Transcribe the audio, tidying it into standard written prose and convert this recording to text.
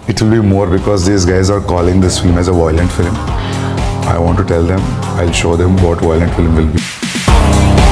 It will be more because these guys are calling this film as a violent film. I want to tell them, I'll show them what violent film will be.